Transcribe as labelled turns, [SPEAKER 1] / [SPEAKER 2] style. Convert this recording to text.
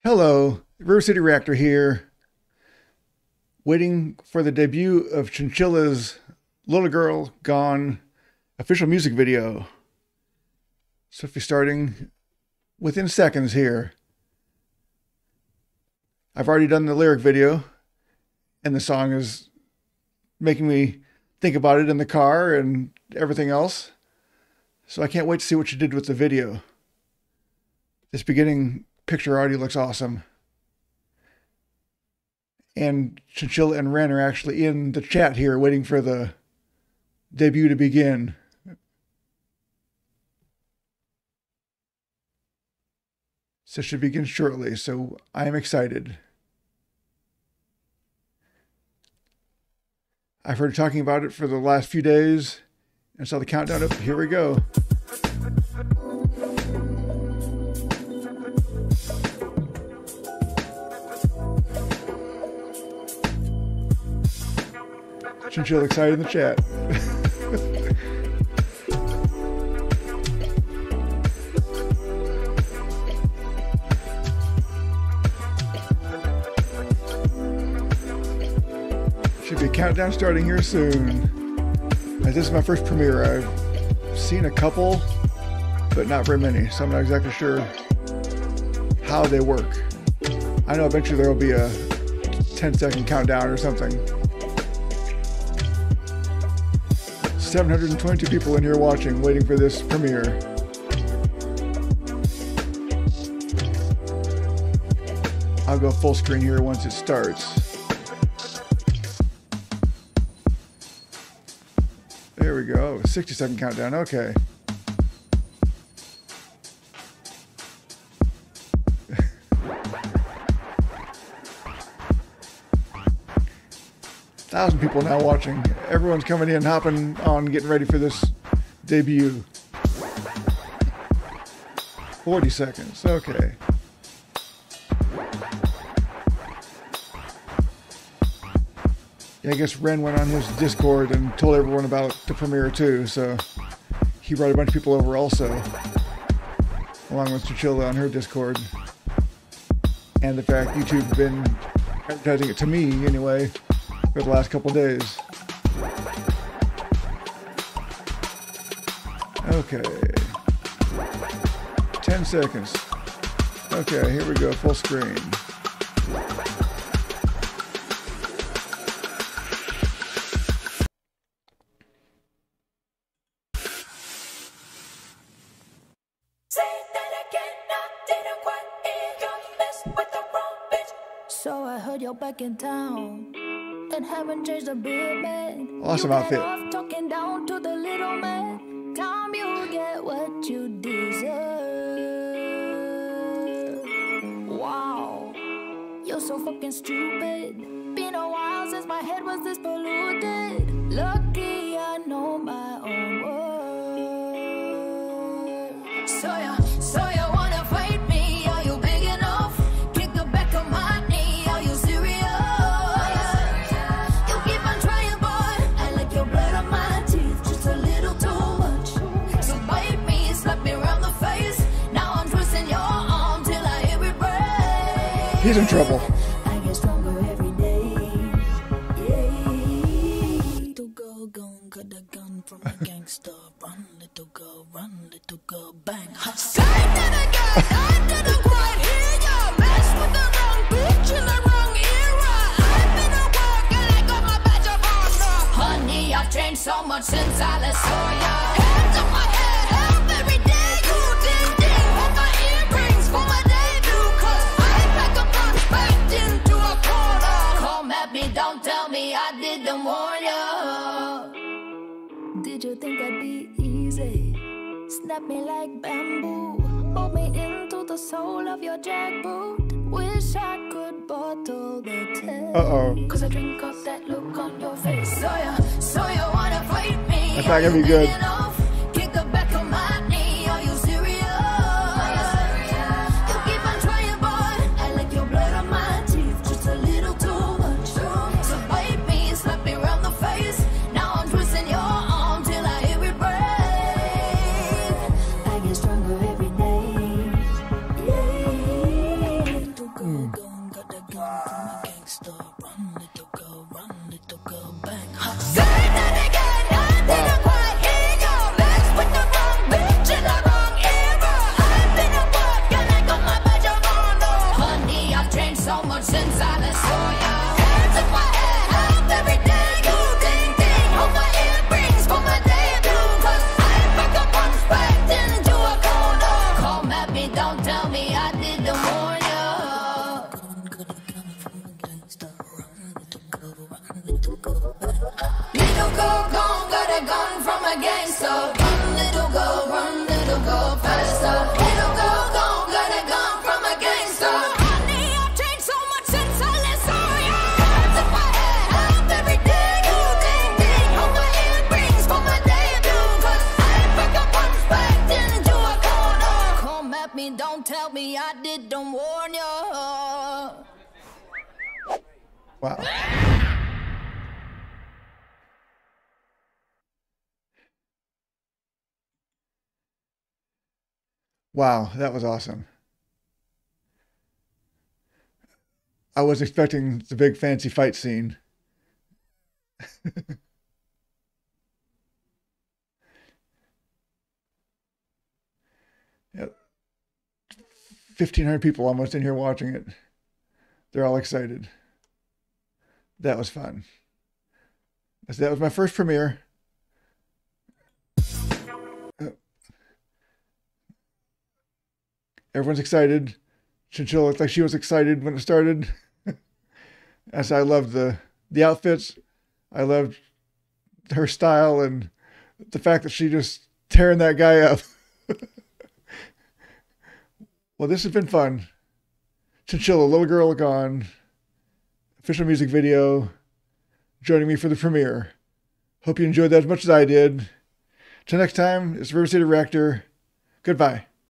[SPEAKER 1] Hello, River City Reactor here, waiting for the debut of Chinchilla's Little Girl Gone official music video. So if you're starting within seconds here. I've already done the lyric video, and the song is making me think about it in the car and everything else. So I can't wait to see what you did with the video. This beginning picture already looks awesome. And Chinchilla and Ren are actually in the chat here waiting for the debut to begin. So it should begin shortly, so I am excited. I've heard talking about it for the last few days and saw the countdown up. Here we go. Chinchilla excited in the chat. Should be a countdown starting here soon. As this is my first premiere, I've seen a couple, but not very many, so I'm not exactly sure how they work. I know eventually there will be a 10-second countdown or something. 722 people in here watching, waiting for this premiere. I'll go full screen here once it starts. There we go, 60-second countdown, okay. Thousand people now watching. Everyone's coming in, hopping on, getting ready for this debut. 40 seconds, okay. Yeah, I guess Ren went on his Discord and told everyone about the premiere too, so he brought a bunch of people over also, along with Chinchilla on her Discord. And the fact YouTube's been advertising it to me anyway for the last couple days. Okay. 10 seconds. Okay, here we go, full screen.
[SPEAKER 2] So I heard you're back in town and haven't changed a bit, man.
[SPEAKER 1] Awesome outfit.
[SPEAKER 2] Talking down to the little man. Time you get what you deserve. Wow, you're so fucking stupid. Been a while since my head was this polluted. Lucky I know my own words. So you wanna fight me? Are you big enough? Kick the back of my knee. Are you serious? You keep on trying, boy. I like your blood on my teeth, just a little too much. So bite me, slap me around the face. Now I'm twisting your arm till I hear it break.
[SPEAKER 1] He's in trouble.
[SPEAKER 2] I get stronger every day. Yeah. Little girl gone, got a gun from a gangster. Run, little girl, bang. Hustle. I didn't quite hear ya. Mess with the wrong bitch in the wrong era. I've been at work and I got my badge of honor. Honey, I've changed so much since I last saw ya. Hands on my head, help every day. You ding, hold my earrings for my debut. Cause I pack a punch backed into a corner. Come at me, don't tell me I didn't warn ya. Did you think I'd be easy? Snap me like bamboo. Mold me into the sole of your jackboot. Wish I could bottle the taste. Cause I drink up that look on your face. So you wanna fight me?
[SPEAKER 1] That's not gonna be good.
[SPEAKER 2] Kick the back of my knee. Are you serious? You keep on trying, boy. I like your blood on my teeth, just a little too much. So bite me, slap me around the face. Now I'm twisting your arm till I hear it break. I get stronger every day. Yeah. much since I last saw ya. Hands in my head, up every day. You ding ding, hold my earrings for my debut. Cause I pick up on respect into a corner. Come at me, don't tell me I didn't warn ya. Little girl gone, got a gun from a gangster. Run, little girl, faster. Little girl gone, got a gun from a gangster. Honey, I've changed so much since I last saw ya. Hands in my head, up every day. You ding ding, hold my earrings for my debut. Cause I pick up on respect into a corner. Come at me, don't tell me I didn't warn ya.
[SPEAKER 1] Wow. Wow, that was awesome. I was expecting the big fancy fight scene. Yeah, 1,500 people almost in here watching it. They're all excited. That was fun. That was my first premiere. Everyone's excited. Chinchilla looked like she was excited when it started. As I loved the outfits. I loved her style and the fact that she just tearing that guy up. Well, this has been fun. Chinchilla, Little Girl Gone, official music video, joining me for the premiere. Hope you enjoyed that as much as I did. Till next time, it's River City Reactor. Goodbye.